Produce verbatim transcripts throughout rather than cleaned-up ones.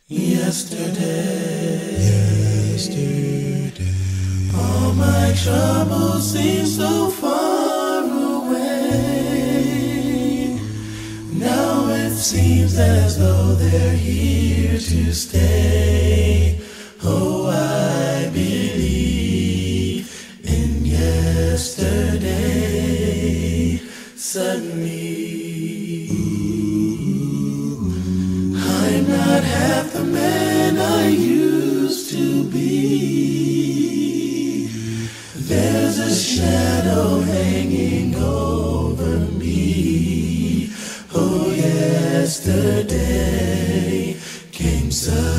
Yesterday, yesterday, all my troubles seem so far away. Now it seems as though they're here to stay. Oh, I believe in yesterday. Suddenly, I'm not half the man I used to be. There's a shadow hanging over me. Oh, yesterday came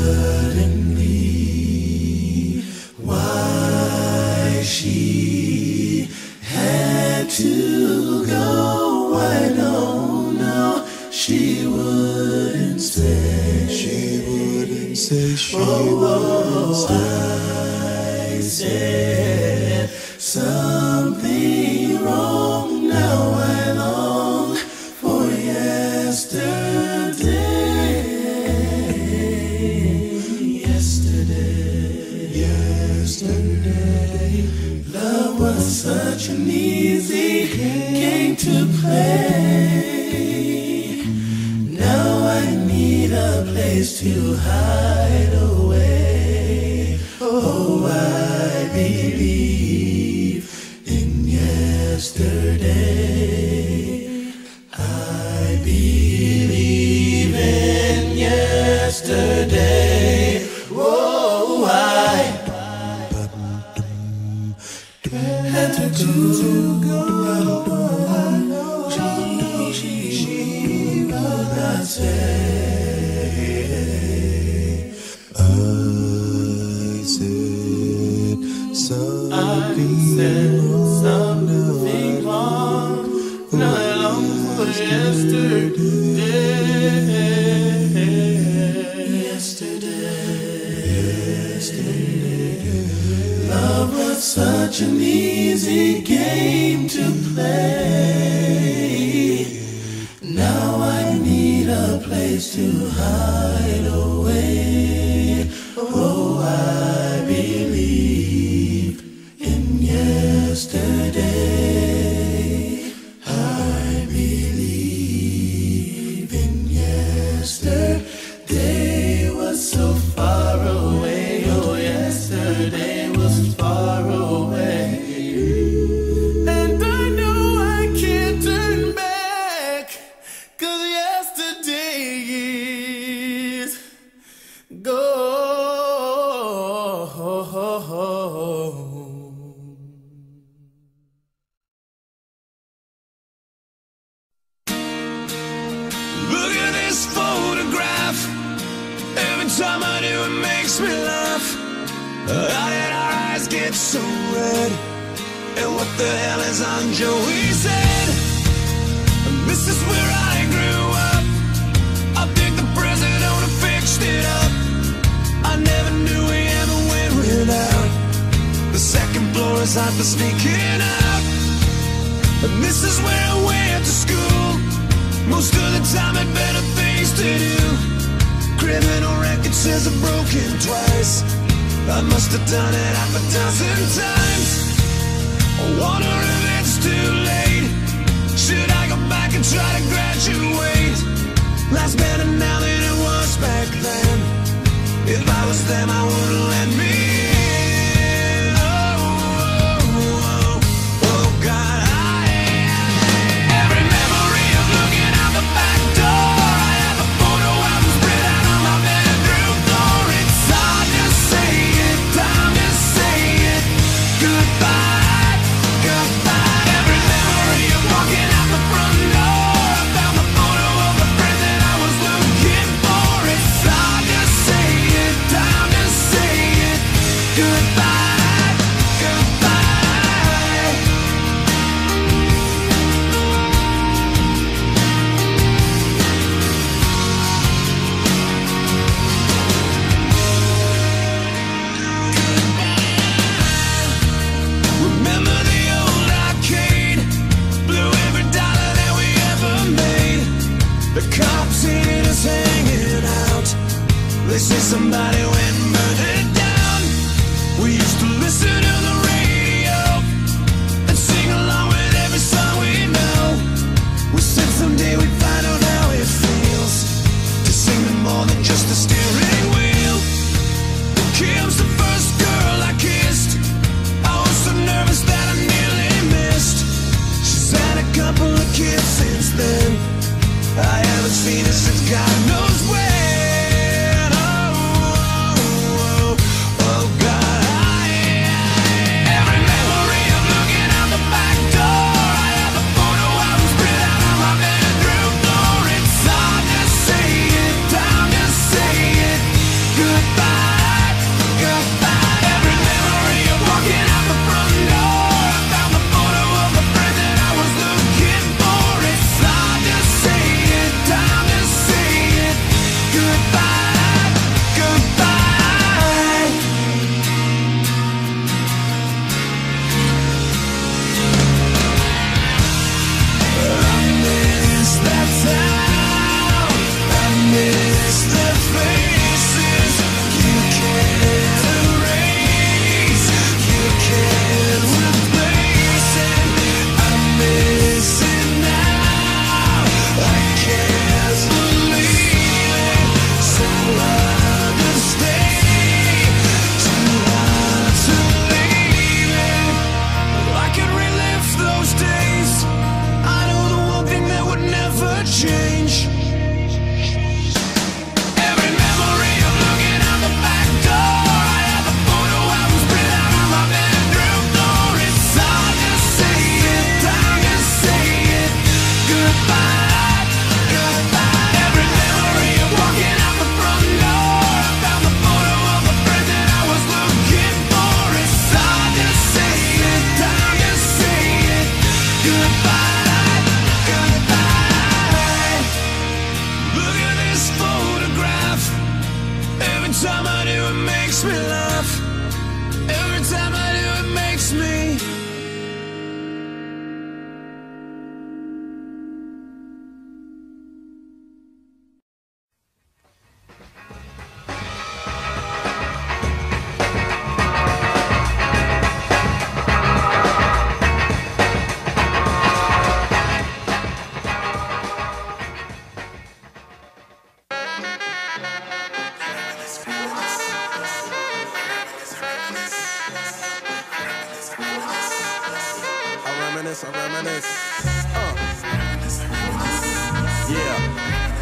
suddenly. Why she had to go, I don't know. She wouldn't say, she wouldn't say, she oh, wouldn't say. I said something wrong, now I long for yesterday. Yesterday, yesterday, love was such an easy game to play. Now I need a place to hide away. Oh, I believe in yesterday. I believe in yesterday. Oh, I had to go. Say, I said something, I said something wrong. Now I long for yesterday. Yesterday, yesterday, love was such an easy game to play. Now I need a place to hide away. Oh, I believe in yesterday. I believe in yesterday was so far away. Oh, yesterday was far away. Look at this photograph. Every time I do, it makes me laugh. How did our eyes get so red? And what the hell is on Joey's head? This is where I grew up. I think the president fixed it up. I never knew we ever went without. The second floor is hot for sneaking out. And this is where I went to school. Most of the time had better things to do. Criminal record says I've broken twice. I must have done it half a dozen times. I wonder if it's too late. Should I go back and try to graduate? Life's better now than it was back then. If I was them, I wouldn't let me in. Oh, oh, oh, oh God, I every memory of looking out the back door. I have a photo album spread out on my bedroom floor. It's hard to say it, time to say it. Goodbye, goodbye. Every memory of walking out the front door. I found the photo of the friend that I was looking for. It's hard to say it, time to say it. They say somebody went and burned it down. We used to listen to the radio and sing along with every song we know. We said someday we'd find out how it feels to sing to more than just a steering wheel. Kim's the first girl I kissed. I was so nervous that I nearly missed. She's had a couple of kids since then. I haven't seen her since God knows when. Oh, oh, oh, oh God. I, I, every memory of looking out the back door. I have a photo album spread out on my bedroom floor. It's hard to say it, time to say it. Goodbye, goodbye. Every memory of walking out the front door. I found the photo of the friend that I was looking for. It's hard to say it, time to say it. Goodbye, goodbye. I miss that town. I miss the faces. You can't erase, you can't replace it. I miss it now. I can't believe it. So hard to stay, too hard to leave it. I could relive those days. I know the one thing that would never change. Every memory of looking out the back door. I have a photo album spread out on my bedroom floor. It's hard to say it, time to say it. Goodbye, goodbye. Every memory of walking out the front door. I found the photo of the friend that I was looking for. It's hard to say it, time to say it. Goodbye, goodbye. Look at this photograph. Every time I do it makes me laugh. Every time I do it makes me. I reminisce, I reminisce. Uh. Yeah.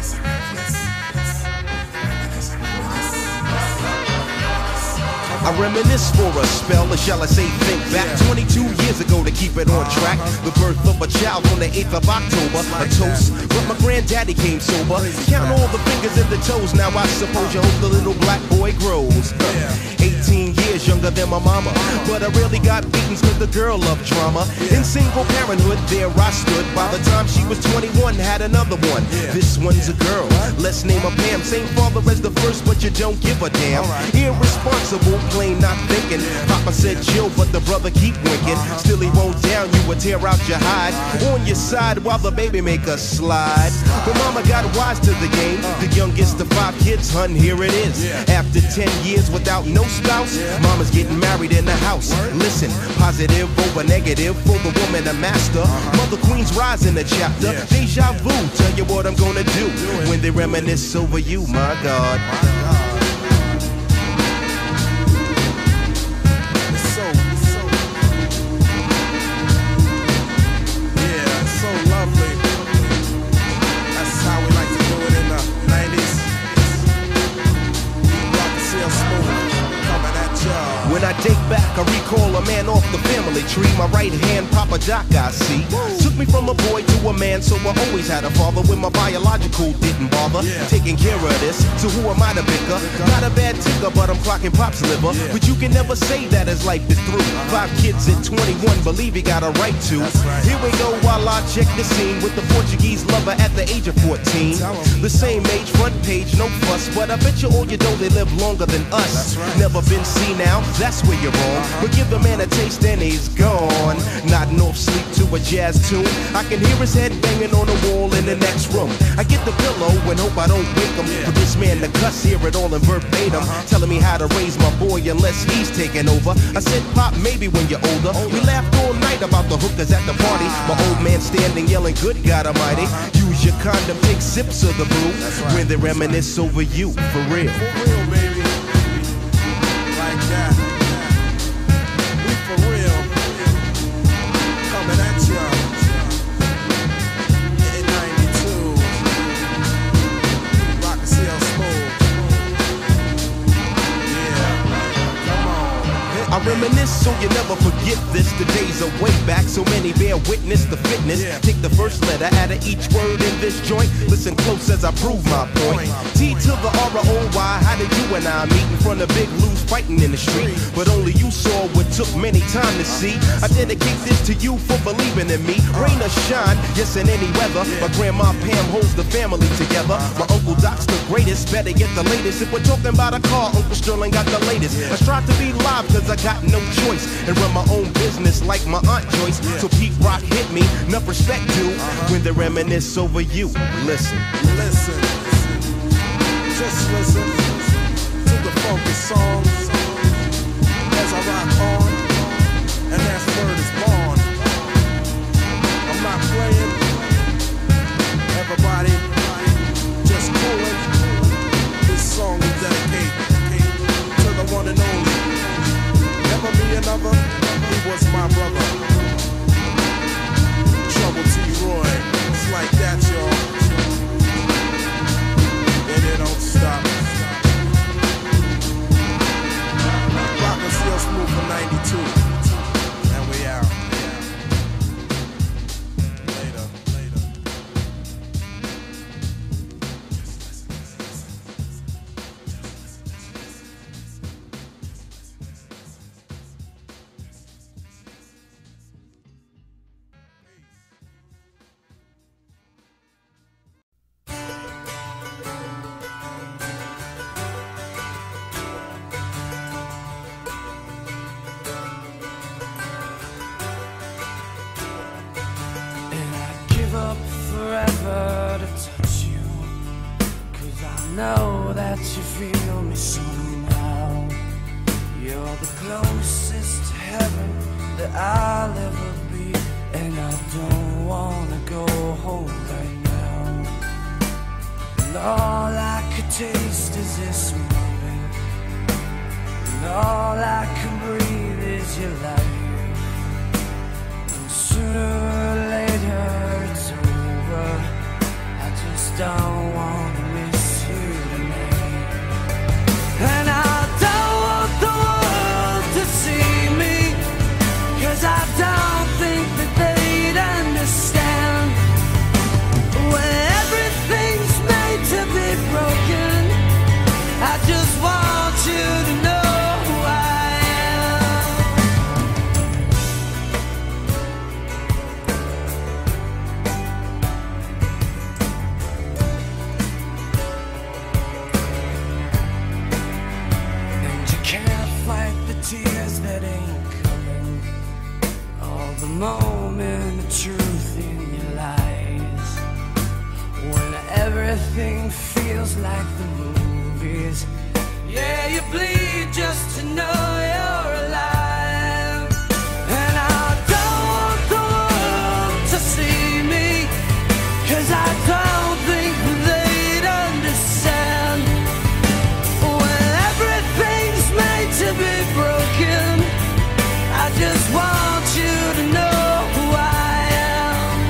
I reminisce for a spell, or shall I say think back twenty-two years ago to keep it on track. The birth of a child on the eighth of October, a toast, but my granddaddy came sober. Count all the fingers and the toes, now I suppose you hope the little black boy grows. eighteen years younger than my mama, but I rarely got beatings cause the girl loved drama. In single parenthood, there I stood. By the time she was twenty-one, had another one. This one's a girl, let's name her Pam. Same father as the first, but you don't give a damn. Irresponsible, plain not thinking. Papa said chill, but the brother keep winking. Still he won't down you, would tear out your hide. On your side while the baby make a slide. But mama got wise to the game. The youngest of five kids, hun, here it is. After ten years without no spouse, mama's getting married in the house. Listen, positive over negative, for the woman a master. Mother Queen's rise in the chapter. Deja vu, tell you what I'm gonna do when they reminisce over you, my God. When I date back, I recall a man off the family tree. My right hand, Papa Doc, I see. Took me from a boy to a man, so I always had a father when my biological didn't bother. Taking care of this, so who am I to bicker? Gotta a bad ticker, but I'm clocking Pop's liver. Yeah. But you can never say that his life is through. Uh-huh. Five kids at twenty-one, believe he got a right to. That's right. Here we go while I check the scene with the Portuguese lover at the age of fourteen. Tell 'em. The same age, front page, no fuss, but I bet you all you know they live longer than us. That's right. Never been seen now, that's where you're wrong. Uh-huh. But give the man a taste and he's gone. Nodding off sleep to a jazz tune. I can hear his head banging on the wall in the next room. I get the pillow and hope I don't wake him. Yeah. For this man to cuss, hear it all in verbatim. Uh-huh. Telling me how to raise my boy unless he's taking over. I said, Pop, maybe when you're older. We laughed all night about the hookers at the party. My old man standing yelling, good God Almighty. Uh-huh. Use your condom, take sips of the brew. That's right. When they reminisce over you, for real. For real, baby. Like that. We for real. Coming at ya. In ninety-two. Rock and C L Smooth. Yeah. Come on. I reminisce so you never forget this. The days are way back, so many bear witness the fitness. Yeah. Take the first letter out of each word in this joint. Listen close as I prove my point. T to the R O Y, how did you and I meet in front of Big Lou's fighting in the street? But only you saw what took many time to see. I dedicate this to you for believing in me. Rain or shine, yes, in any weather. My grandma Pam holds the family together. My Uncle Doc's the greatest, better get the latest. If we're talking about a car, Uncle Sterling got the latest. I strive to be live cause I got no choice. And run my own business like my Aunt Joyce. So Pete Rock hit me, enough respect due. When they reminisce over you, listen. Listen. Just listen to the funky songs as I rock on, and that's word is born. I'm not playing, everybody just coolin'. This song we dedicate to the one and only. Never be another, he was my brother. Trouble T. Roy, it's like that, y'all. And it don't stop. Rock and C L Smooth for ninety-two. And we out. Later, later. Forever to touch you, cause I know that you feel me somehow. You're the closest to heaven that I'll ever be, and I don't wanna go home right now. And all I could taste is this moment, and all I can breathe is your life. And sooner or later it's over. I just don't wanna miss you tonight. And I don't want the world to see me, cause I don't think that they'd understand. When everything's made to be broken, I just want you to know who I am. Tears that ain't coming, all the moment of truth in your lies. When everything feels like the movies, yeah, you bleed just to know you're alive. And I don't want the world to see me, cause I don't think they'd understand. When everything's made to be broken, I just want you to know who I am.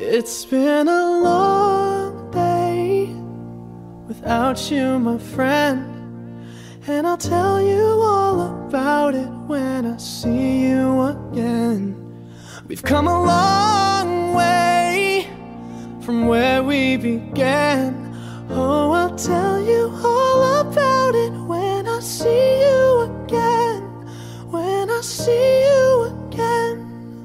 It's been a long day without you, my friend, and I'll tell you all about it when I see you again. We've come a long way from where we began. Oh, I'll tell you all about it when I see you again. When I see you again.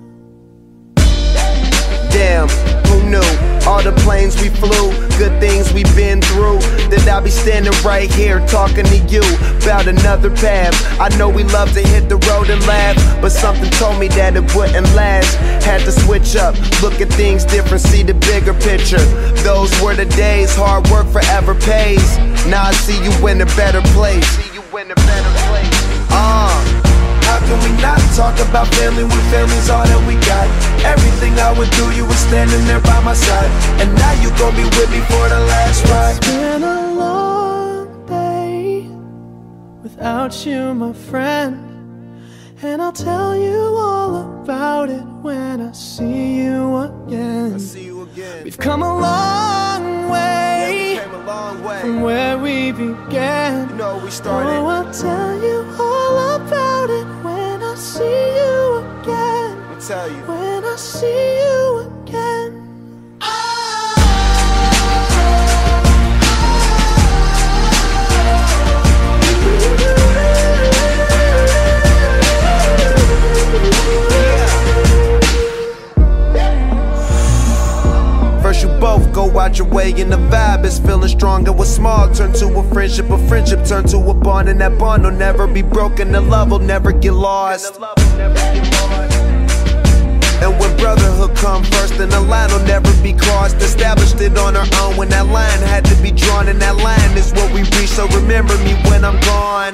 Damn, who knew? All the planes we flew, good things we've been through, that I'll be standing right here talking to you about another path. I know we love to hit the road and laugh, but something told me that it wouldn't last. Had to switch up, look at things different, see the bigger picture. Those were the days, hard work forever pays. Now I see you in a better place. See you in a better place. Uh How can we not talk about family when family's all that we got? Everything I would do, you were standing there by my side, and now you gon' be with me for the last ride. It's been a long day without you, my friend, and I'll tell you all about it when I see you again. I see you again. We've come a long way, yeah, we came a long way from where we began. You know we started. Oh, I'll tell you all about it when I see you again. Let me tell you. When I see you again. First you both go out your way and the vibe is feeling strong. And what's small turn to a friendship, a friendship turn to a bond, and that bond will never be broken, the love will never get lost. And when brotherhood come first, then the line will never be crossed. Established it on our own when that line had to be drawn, and that line is what we reach, so remember me when I'm gone.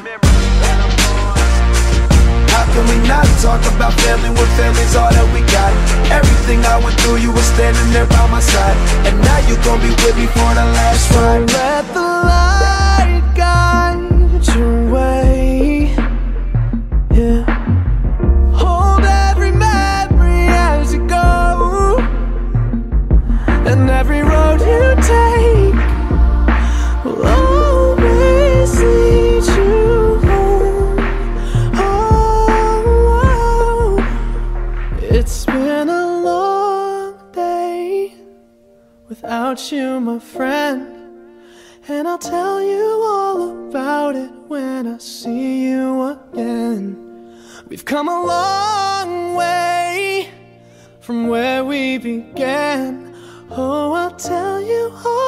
How can we not talk about family when family's all that we got? Everything I went through, you were standing there by my side, and now you gon' be with me for the last ride. Let the light guide your way, yeah. Hold every memory as you go, and every road you take will always lead you home. Oh, it's been a long day without you, my friend, and I'll tell you all about it when I see you again. We've come a long way from where we began. Oh, I'll tell you all